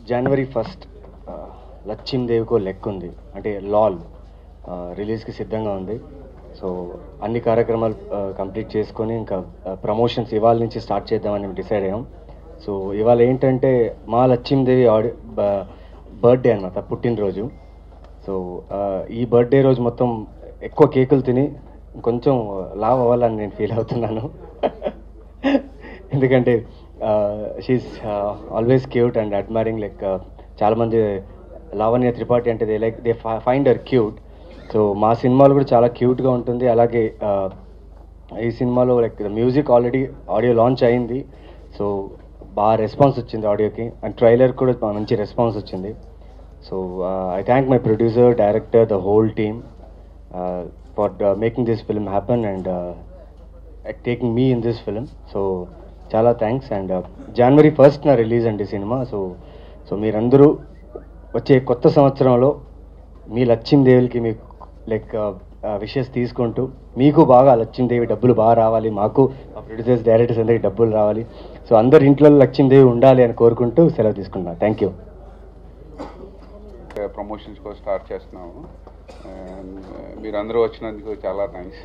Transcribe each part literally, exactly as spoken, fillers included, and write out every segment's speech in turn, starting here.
జనవరి first లచ్చిందేవికో లెక్క ఉంది అంటే లాల్ రిలీజ్కి సిద్ధంగా ఉంది. సో అన్ని కార్యక్రమాలు కంప్లీట్ చేసుకొని ఇంకా ప్రమోషన్స్ ఇవాళ నుంచి స్టార్ట్ చేద్దామని డిసైడ్ అయ్యాం. సో ఇవాళ ఏంటంటే మా లచ్చిందేవి ఆడి బర్త్డే అనమాట, పుట్టినరోజు. సో ఈ బర్త్డే రోజు మొత్తం ఎక్కువ కేకులు తిని కొంచెం లావ్ అవ్వాలని నేను ఫీల్ అవుతున్నాను. ఎందుకంటే she is always cute and admiring. Like చాలామంది లావణ్య త్రిపాఠి అంటే they like they find her cute. So మా సినిమాలో కూడా చాలా క్యూట్గా ఉంటుంది. అలాగే ఈ సినిమాలో like music already audio launch అయింది. సో బాగా రెస్పాన్స్ వచ్చింది ఆడియోకి, అండ్ ట్రైలర్ కూడా మంచి రెస్పాన్స్ వచ్చింది. So I thank my producer, director, the whole team for making this film happen and taking me in this film. So చాలా thanks. And January ఫస్ట్న release అండి సినిమా. సో సో మీరందరూ వచ్చే కొత్త సంవత్సరంలో మీ లచ్చిందేవికి మీకు లైక్ విషెస్ తీసుకుంటూ మీకు బాగా లచ్చిందేవి డబ్బులు బాగా రావాలి, మాకు మా ప్రొడ్యూసర్స్, డైరెక్టర్స్ అందరికీ డబ్బులు రావాలి. సో అందరి ఇంట్లో లచ్చిందేవి ఉండాలి అని కోరుకుంటూ సెలవు తీసుకుంటున్నాను. Thank you. ప్రమోషన్స్ కూడా స్టార్ట్ చేస్తున్నాము. మీరందరూ వచ్చినందుకు చాలా థ్యాంక్స్.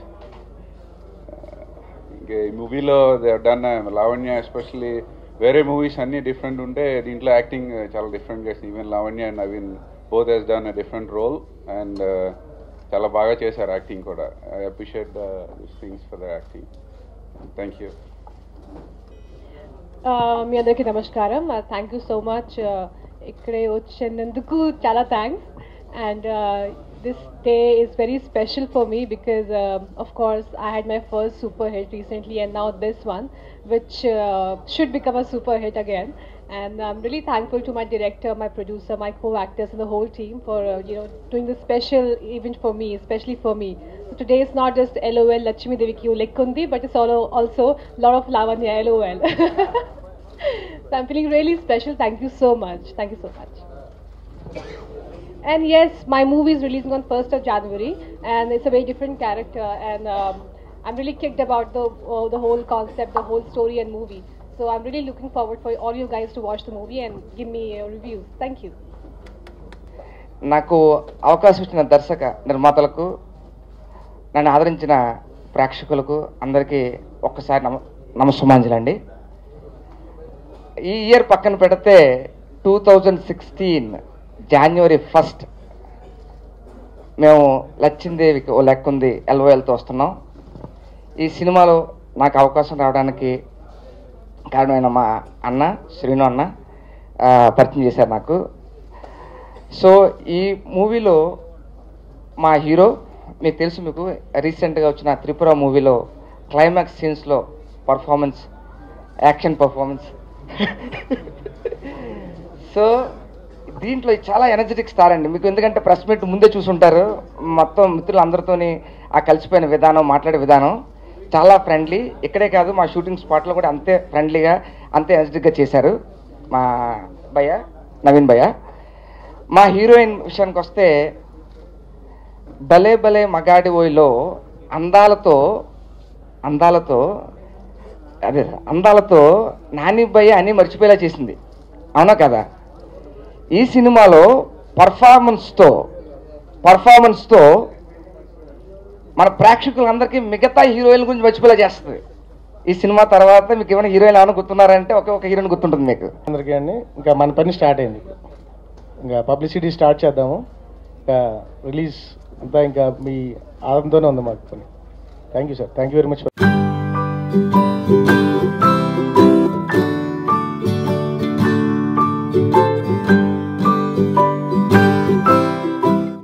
ఇంకా ఈ మూవీలో డన్ లావణ్య ఎస్పెషల్లీ వేరే మూవీస్ అన్నీ డిఫరెంట్ ఉంటే దీంట్లో యాక్టింగ్ చాలా డిఫరెంట్ చేసింది. Even Lavanya and Naveen both has done a different role and చాలా బాగా చేశారు యాక్టింగ్ కూడా. I appreciate this things for the acting. Thank you. మీ అందరికీ నమస్కారం. Thank you so much. ఇక్కడే వచ్చినందుకు చాలా thanks. And this day is very special for me because uh, of course I had my first super hit recently and now this one which uh, should become a super hit again. And I'm really thankful to my director, my producer, my co-actors and the whole team for uh, you know doing this special event for me, especially for me. So today is not just L O L Lakshmi Devi ki Lekkundi, but it's all also lot of Lavanya L O L. So I'm feeling really special. Thank you so much. Thank you so much. And yes, my movie is releasing on first of January and it's a very different character and um, I'm really kicked about the uh, the whole concept, the whole story and movie. So I'm really looking forward for all you guys to watch the movie and give me uh, reviews. Thank you. నాకు అవకాశం ఇచ్చిన దర్శక నిర్మాతలకు, నన్ను ఆదరించిన ప్రేక్షకులకు అందరికీ ఒక్కసారి నమ నమస్సుమాంజలండి. ఈ ఇయర్ పక్కన పెడితే two thousand sixteen January first మేము లచ్చిందేవికి ఓ లెక్క ఉంది ఎల్ఓఎల్తో వస్తున్నాం. ఈ సినిమాలో నాకు అవకాశం రావడానికి కారణమైన మా అన్న శ్రీను అన్న పరిచయం చేశారు నాకు. సో ఈ మూవీలో మా హీరో మీకు తెలుసు, మీకు రీసెంట్గా వచ్చిన త్రిపుర మూవీలో క్లైమాక్స్ సీన్స్లో పర్ఫార్మెన్స్, యాక్షన్ పర్ఫార్మెన్స్. సో దీంట్లో చాలా ఎనర్జెటిక్ స్టార్ అండి. మీకు ఎందుకంటే ప్రెస్ మీట్ ముందే చూసుంటారు, మొత్తం మిత్రులు అందరితోని ఆ కలిసిపోయిన విధానం, మాట్లాడే విధానం చాలా ఫ్రెండ్లీ. ఇక్కడే కాదు మా షూటింగ్ స్పాట్లో కూడా అంతే ఫ్రెండ్లీగా, అంతే ఎనర్జెటిక్గా చేశారు మా భయ్య, నవీన్ భయ్య. మా హీరోయిన్ విషయానికి వస్తే భలే భలే మగాడి ఓయిలో అందాలతో అందాలతో అదే అందాలతో నాని భయ్య అన్నీ మర్చిపోయేలా చేసింది, అవునా కదా? ఈ సినిమాలో పర్ఫార్మెన్స్తో పర్ఫార్మెన్స్తో మన ప్రేక్షకులందరికీ మిగతా హీరోయిన్ గురించి మర్చిపోయేలా చేస్తుంది. ఈ సినిమా తర్వాత మీకు ఏమైనా హీరోయిన్ ఏమైనా గుర్తున్నారంటే ఒకే ఒక హీరోయిన్ గుర్తుంటుంది మీకు అందరికీ అండి. ఇంకా మన పని స్టార్ట్ అయింది, ఇంకా పబ్లిసిటీ స్టార్ట్ చేద్దాము. ఇంకా రిలీజ్ అంతా ఇంకా మీ ఆనందంతోనే ఉంది మాకు పని. Thank you sir. Thank you very much.